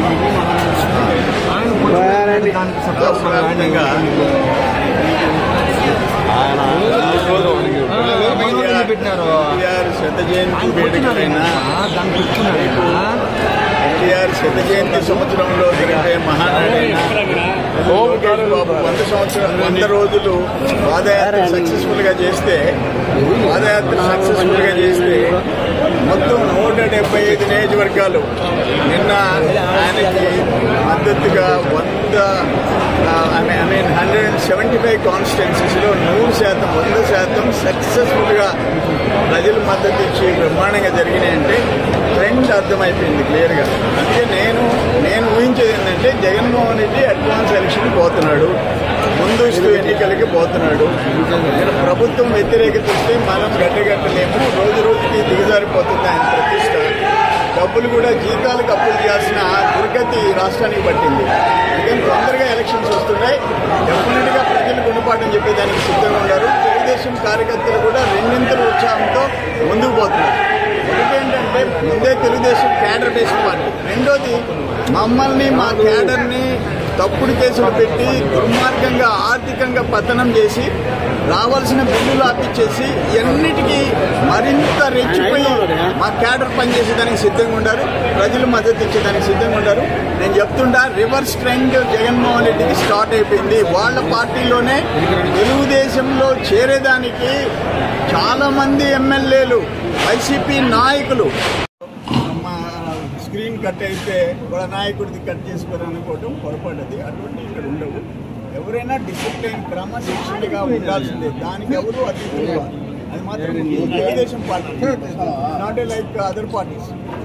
పెట్టినారు శత జయంతి వేడుకలైనా ఎన్టీఆర్ శత జయంతి సంవత్సరంలో జరిగే మహానాడైనా లోకేష్ బాబు 100 రోజులు పాదయాత్ర సక్సెస్ఫుల్ గా చేస్తే మొత్తం 175 నియోజకవర్గాలు నిన్న ఆయనకి మద్దతుగా 175 కాన్స్టిట్యున్సీస్లో 100% సక్సెస్ఫుల్గా ప్రజలు మద్దతు ఇచ్చి బ్రహ్మాండంగా జరిగినాయంటే ట్రెండ్ అర్థమైపోయింది క్లియర్గా. అందుకే నేను ఊహించేది ఏంటంటే జగన్మోహన్ రెడ్డి అడ్వాన్స్ ఎలక్షన్ పోతున్నాడు, ముందస్తు ఎన్నికలకి పోతున్నాడు. ప్రభుత్వం వ్యతిరేకత వస్తే మనం గడ్డగట్టలేము, రోజు రోజుకి దిగజారిపోతుంది ఆయన ప్రతిష్ట. డబ్బులు కూడా జీతాలకు అప్పులు చేయాల్సిన దుర్గతి రాష్ట్రానికి పట్టింది. అందుకని తొందరగా ఎలక్షన్స్ వస్తున్నాయి, డెఫినెట్గా ప్రజలు గుణపాఠం చెప్పేదానికి సిద్ధంగా ఉన్నారు. తెలుగుదేశం కార్యకర్తలు కూడా రెండింతల ఉత్సాహంతో ముందుకు పోతున్నారు. ఒకటేంటంటే ముందే తెలుగుదేశం క్యాడర్ బేస్డ్ పార్టీ, రెండోది మమ్మల్ని మా క్యాడర్ని తప్పుడు కేసులు పెట్టి దుర్మార్గంగా ఆర్థికంగా పతనం చేసి రావాల్సిన బిల్లులు ఆపిచ్చేసి ఎన్నిటికీ మరింత రెచ్చిపోయి మా క్యాడర్ పనిచేసేదానికి సిద్ధంగా ఉన్నారు, ప్రజలు మద్దతు ఇచ్చేదానికి సిద్ధంగా ఉన్నారు. నేను చెప్తుంటా, రివర్స్ ట్రెండ్ జగన్మోహన్ రెడ్డికి స్టార్ట్ అయిపోయింది. వాళ్ళ పార్టీలోనే తెలుగుదేశంలో చేరేదానికి చాలా మంది ఎమ్మెల్యేలు, వైసీపీ నాయకులు స్క్రీన్ కట్ అయితే వాళ్ళ నాయకుడిది కట్ చేసుకోవాలనుకోవడం పొరపాటుది. అటువంటి ఇక్కడ ఉండవు. ఎవరైనా డిసిప్లైన్ క్రమశిక్షణగా ఉండాల్సిందే, దానికి ఎవరు అతీతులు. అది మాత్రం Telugu Desam party, not like other parties.